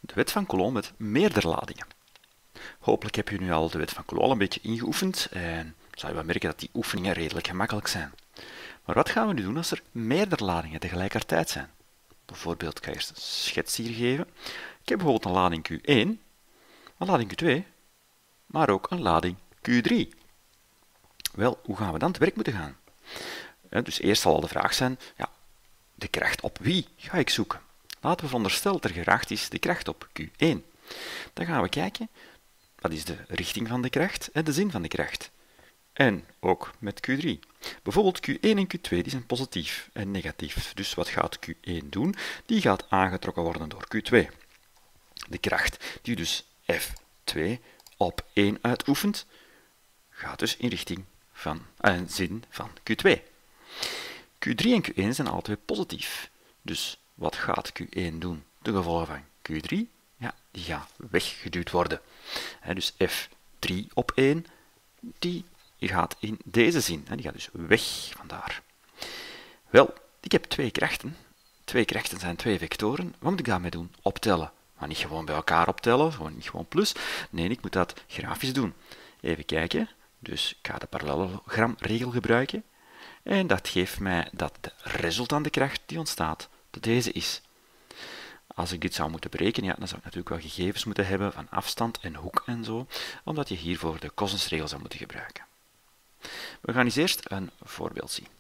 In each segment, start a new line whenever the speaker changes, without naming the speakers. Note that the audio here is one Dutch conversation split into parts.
de wet van Coulomb met meerdere ladingen. Hopelijk heb je nu al de wet van Coulomb een beetje ingeoefend en zal je wel merken dat die oefeningen redelijk gemakkelijk zijn. Maar wat gaan we nu doen als er meerdere ladingen tegelijkertijd zijn? Bijvoorbeeld, ik ga eerst een schets hier geven. Ik heb bijvoorbeeld een lading Q1, een lading Q2, maar ook een lading Q3. Wel, hoe gaan we dan te werk moeten gaan? Dus eerst zal al de vraag zijn, ja, de kracht op wie ga ik zoeken? Laten we veronderstellen dat er gevraagd is de kracht op Q1. Dan gaan we kijken, wat is de richting van de kracht en de zin van de kracht. En ook met Q3. Bijvoorbeeld Q1 en Q2 die zijn positief en negatief. Dus wat gaat Q1 doen? Die gaat aangetrokken worden door Q2. De kracht die dus F2 op 1 uitoefent, gaat dus in richting van zin van Q2. Q3 en Q1 zijn alle twee positief. Dus wat gaat Q1 doen ten gevolge van Q3? Ja, die gaat weggeduwd worden. Dus F3 op 1, die gaat in deze zin. Die gaat dus weg vandaar. Wel, ik heb twee krachten. Twee krachten zijn twee vectoren. Wat moet ik daarmee doen? Optellen. Maar niet gewoon bij elkaar optellen, niet gewoon plus. Nee, ik moet dat grafisch doen. Even kijken. Dus ik ga de parallellogramregel gebruiken. En dat geeft mij dat de resultante kracht die ontstaat, dat deze is. Als ik dit zou moeten berekenen, ja, dan zou ik natuurlijk wel gegevens moeten hebben van afstand en hoek en zo, omdat je hiervoor de cosinusregel zou moeten gebruiken. We gaan eens eerst een voorbeeld zien.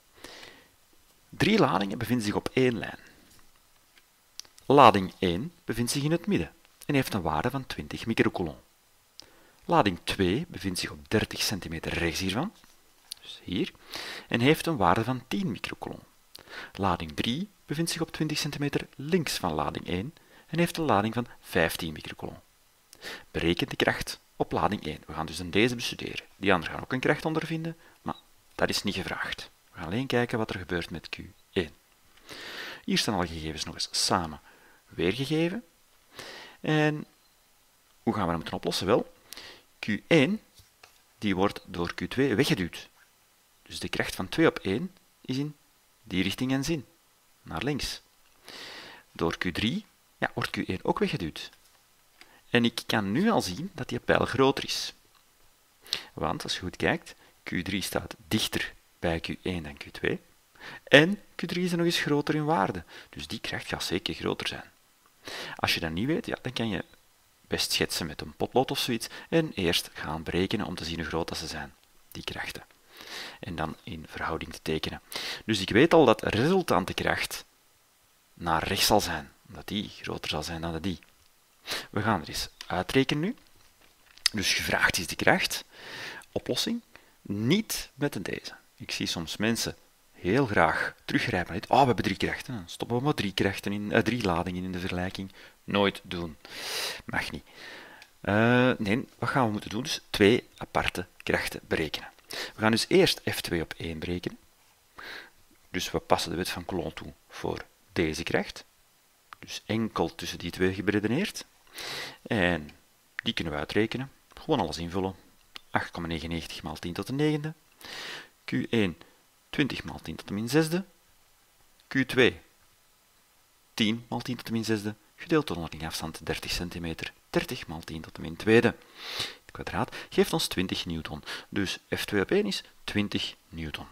3 ladingen bevinden zich op één lijn. Lading 1 bevindt zich in het midden en heeft een waarde van 20 microcoulomb. Lading 2 bevindt zich op 30 centimeter rechts hiervan, dus hier, en heeft een waarde van 10 microcoulomb. Lading 3 bevindt zich op 20 centimeter links van lading 1 en heeft een lading van 15 microcoulomb. Bereken de kracht op lading 1. We gaan dus deze bestuderen. Die anderen gaan ook een kracht ondervinden, maar dat is niet gevraagd. We gaan alleen kijken wat er gebeurt met Q1. Hier staan alle gegevens nog eens samen weergegeven. En hoe gaan we dat moeten oplossen? Wel, Q1 die wordt door Q2 weggeduwd. Dus de kracht van 2 op 1 is in die richting en zin, naar links. Door Q3 wordt Q1 ook weggeduwd. En ik kan nu al zien dat die pijl groter is. Want als je goed kijkt, Q3 staat dichter bij Q1 dan Q2. En Q3 is er nog eens groter in waarde. Dus die kracht gaat zeker groter zijn. Als je dat niet weet, dan kan je best schetsen met een potlood of zoiets en eerst gaan berekenen om te zien hoe groot dat ze zijn, die krachten. En dan in verhouding te tekenen. Dus ik weet al dat de resultante kracht naar rechts zal zijn, omdat die groter zal zijn dan die. We gaan er eens uitrekenen nu. Dus gevraagd is de kracht. Oplossing? Niet met deze. Ik zie soms mensen heel graag teruggrijpen. We hebben 3 krachten. Dan stoppen we maar 3 ladingen in de vergelijking. Nooit doen. Mag niet. Nee, wat gaan we moeten doen? Dus 2 aparte krachten berekenen. We gaan dus eerst F2 op 1 berekenen. Dus we passen de wet van Coulomb toe voor deze kracht. Dus enkel tussen die twee geberedeneerd. En die kunnen we uitrekenen. Gewoon alles invullen. 8,99 maal 10 tot de negende. Q1 20 maal 10 tot de min zesde. Q2 10 maal 10 tot de min zesde. Gedeeld door onderlinge afstand 30 centimeter. 30 maal 10 tot de min tweede. Het kwadraat geeft ons 20 newton. Dus F2 op 1 is 20 newton.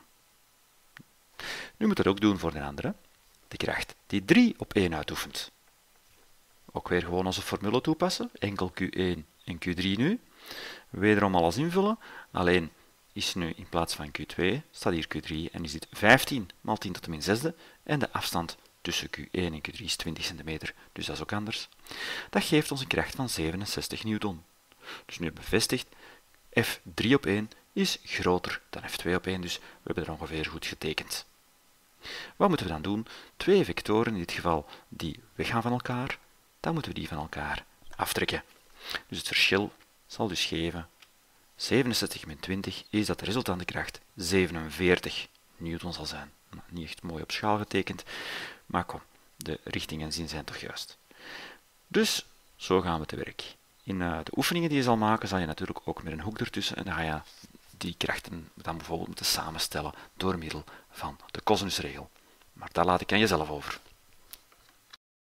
Nu moet dat ook doen voor de andere. De kracht die 3 op 1 uitoefent. Ook weer gewoon onze formule toepassen. Enkel Q1 en Q3 nu. Wederom alles invullen. Alleen is nu in plaats van Q2, staat hier Q3 en is dit 15 maal 10 tot de min zesde. En de afstand tussen Q1 en Q3 is 20 centimeter, dus dat is ook anders. Dat geeft ons een kracht van 67 newton. Dus nu bevestigd, F3 op 1 is groter dan F2 op 1, dus we hebben er ongeveer goed getekend. Wat moeten we dan doen? 2 vectoren, in dit geval die weggaan van elkaar, dan moeten we die van elkaar aftrekken. Dus het verschil zal dus geven 67 min 20 is dat de resultante kracht 47 newton zal zijn. Niet echt mooi op schaal getekend, maar kom, de richting en zin zijn toch juist. Dus zo gaan we te werk. In de oefeningen die je zal maken, zal je natuurlijk ook met een hoek ertussen en dan ga je die krachten dan bijvoorbeeld moeten samenstellen door middel van de cosinusregel. Maar daar laat ik aan jezelf over.